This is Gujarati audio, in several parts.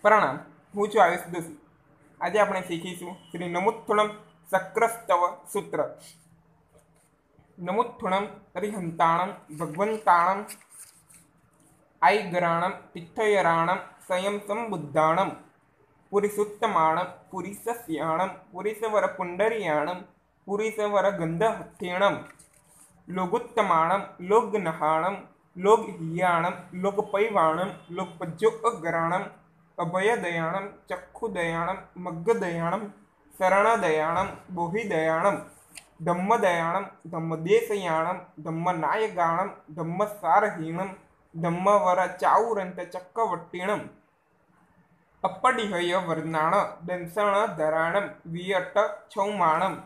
પ્રણામ, હું છું આયુષ દોશી। આજે આપણે શીખીશું શ્રી નમુત્થુણમ શક્રસ્તવ સૂત્ર। નમુત્થુણમ અરિહંતાણમ ભગવંતાણમ આઈગરાણમ તિથયરાણમ સંયમ સંબુદ્ધાણમ પુરીસુત્તમાણમ પુરીસસ્યાણમ પુરીસવર પુંડરીયાણમ પુરીસવર ગંધહથેણમ લોગુત્તમાણમ લોગનહાણમ લોગહિયાણમ લોગપૈવાણમ લોગપજ્જોઅગ્રાણમ અભયદયાણમ ચક્ષુદયાણમ મગ્ગદયાણમ શરણદયાણમ બોહિદયાણમ ધમ્મદયાણમ ધમ્મદેશયાણમ ધમ્મનાયગાણમ ધમ્મસારહીણમ ધમ્મવર ચાઉરંત ચક્કવટ્ટીણમ અપ્પડિહય વર્ણાણ દંસણ ધરાણમ વિયટ છૌમાણમ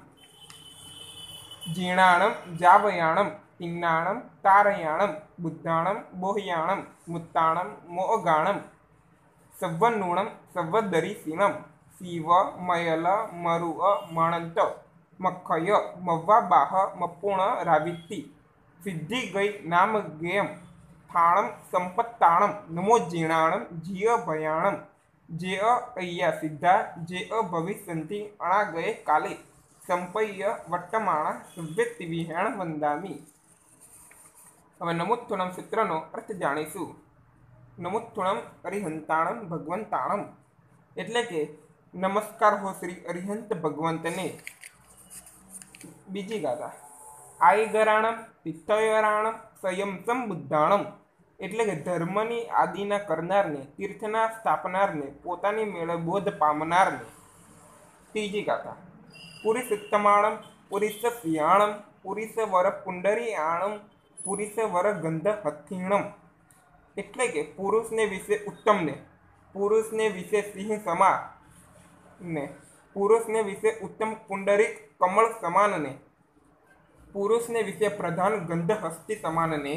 જીણાણમ જાવયાણમ તિન્નાણમ તારયાણમ બુદ્ધાણમ બોહયાણમ મુત્તાણમ મોઅગાણમ સવ્વનૂણમ સવ્વદરીસીણમ શિવ મયલ મરુઅ મણંત મખય મવ્વાબાહ મપૂણ રાવિત્તિ સિદ્ધિ ગઈ નામ ગેયમ થાણમ સંપત્તાણમ નમો જીણાણમ જીય ભયાણમ જે અય્યા સિદ્ધા જે ભવિષ્યંતિ અણાગયે કાલે સંપય્ય વર્તમાણા સવ્યતિ વિહેણ વંદામી। હવે નમુત્થુણમ સૂત્રનો અર્થ જાણીશું। નમુત્થુણમ અરિહંતાણમ ભગવંતાણમ એટલે કે નમસ્કાર હો શ્રી અરિહંત ભગવંતને। બીજી ગાથા આઈગરાણમ તિથયરાણમ સંયમ સંબુદ્ધાણમ એટલે કે ધર્મની આદિના કરનારને તીર્થના સ્થાપનારને પોતાની મેળે બોધ પામનારને। ત્રીજી ગાથા પુરીસુત્તમાણમ પુરીસસ્યાણમ પુરીસવર પુંડરીયાણમ પુરીસવર ગંધહથીણમ એટલે કે પુરુષને વિશે ઉત્તમને, પુરુષને વિશે સિંહ સમાન ને, પુરુષને વિશે ઉત્તમ પુંડરીક કમળ સમાનને, પુરુષને વિશે પ્રધાન ગંધહસ્તી સમાનને।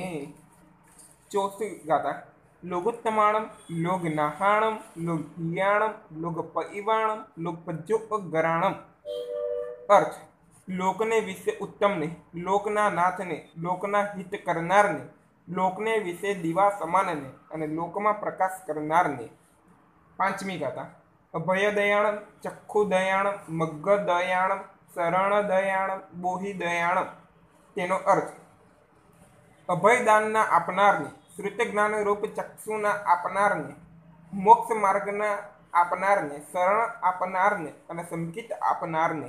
ચોથી ગાથા લોગુત્તમાણમ લોગનાહાણમ લોગહિયાણમ લોગપૈવાણમ લોગપજ્જોઅગ્રાણમ અર્થ લોકને વિશે ઉત્તમને, લોકના નાથને, લોકના હિત કરનારને, લોકને વિશે દીવા સમાનને અને લોકમાં પ્રકાશ કરનારને। પાંચમી ગાથા અભયદયાણમ ચક્ષુદયાણમ મગ્ગદયાણમ શરણદયાણમ બોહિદયાણમ તેનો અર્થ અભયદાનના આપનારને, શ્રુતજ્ઞાન રૂપ ચક્ષુના આપનારને, મોક્ષ માર્ગના આપનારને, શરણ આપનારને અને સંકિત આપનારને।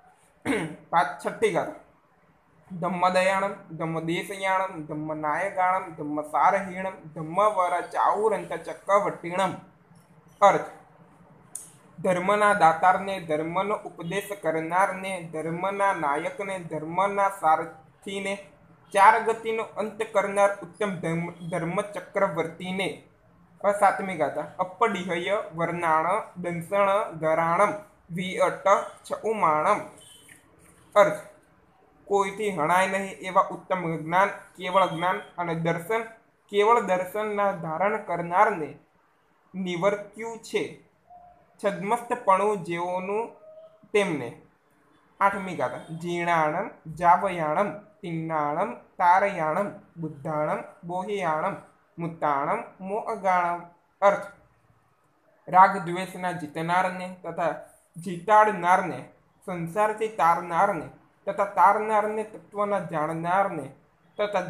છઠ્ઠી ગાથા ધમ્મદયાણમ ધમ્મદેશયાણમ ધમ્મનાયગાણમ ધમ્મસારહીણમ ધમ્મવર ચાઉરંત ચક્કવટ્ટીણમ અર્થ ધર્મના દાતારને, ધર્મનો ઉપદેશ કરનારને, ધર્મના નાયકને, ધર્મના સારથીને, ચાર ગતિનો અંત કરનાર ઉત્તમ ધર્મચક્રવર્તીને। સાતમી ગાથા અપ્પડિહય વર્ણાણ દંસણ ધરાણમ વિઅટ છઉમાણમ અર્થ કોઈથી હણાય નહીં એવા ઉત્તમ જ્ઞાન, કેવળ જ્ઞાન અને દર્શન, કેવળ દર્શનના ધારણ કરનારને નિવર્ત્યું છે છદ્મસ્તપણું જેઓનું તેમને। આઠમી ગાથા જીણાણમ જાવયાણમ તિન્નાણમ તારયાણમ બુદ્ધાણમ બોહયાણમ મુત્તાણમ મોઅગાણમ અર્થ રાગ દ્વેષના જીતનારને તથા જીતાડનારને, સંસારથી તારનારને તથા તારનારને, તત્વના જાણનારને તથા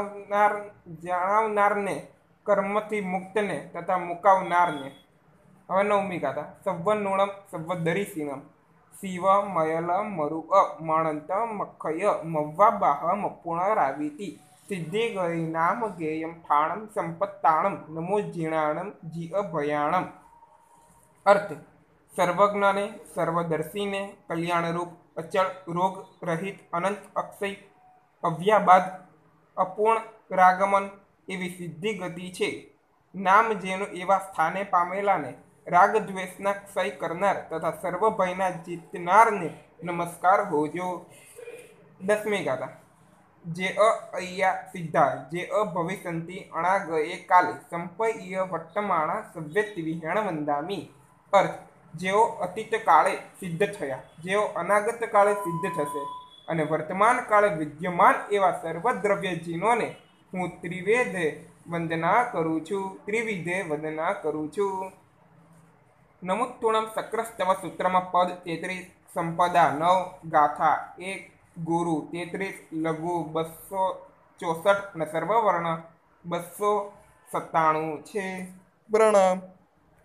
જાણવનારને, કર્મથી મુક્તને તથા મુકાવનારને। હવે નવમી ગાથા સવ્વનૂણમ સવ્વદરીસીણમ શિવ મયલ મરુઅ મણંત મખય મવ્વાબાહ મપૂણ રાવિતિ સિદ્ધિ ગઈ નામ ગેયમ ઠાણમ સંપત્તાણમ નમો જીણાણમ જીઅ ભયાણમ અર્થ સર્વજ્ઞને, સર્વદર્શીને, કલ્યાણરૂપ, અચળ, રોગ રહિત, અનંત, અક્ષય, અવ્યાબાદ, અપૂર્ણ, રાગમન એવી સિદ્ધિ ગતિ છે। નામ જેનું એવા સ્થાને પામેલાને, રાગ દ્વેષના ક્ષય કરનાર તથા સર્વ ભયના જીતનારને નમસ્કાર હોજો। દસમી ગાથા જે અય્યા સિદ્ધા જે ભવિષ્યંતિ અણાગયે કાલે સંપય્ય વર્તમાણા સવ્યતિ વિહેણ વંદામી અર્થ જેઓ અતીત કાળે સિદ્ધ થયા, જેઓ અનાગત કાળે સિદ્ધ થશે અને વર્તમાન કાળે વિદ્યમાન એવા સર્વદ્રવ્યજીનોને હું ત્રિવિધે વંદના કરું છું। નમુત્તુણમ સક્રસ્તવ સૂત્રમાં પદ 33, સંપદા 9, ગાથા 1, ગુરુ 33, લઘુ 264 અને સર્વવર્ણ 297 છે. પ્રણામ.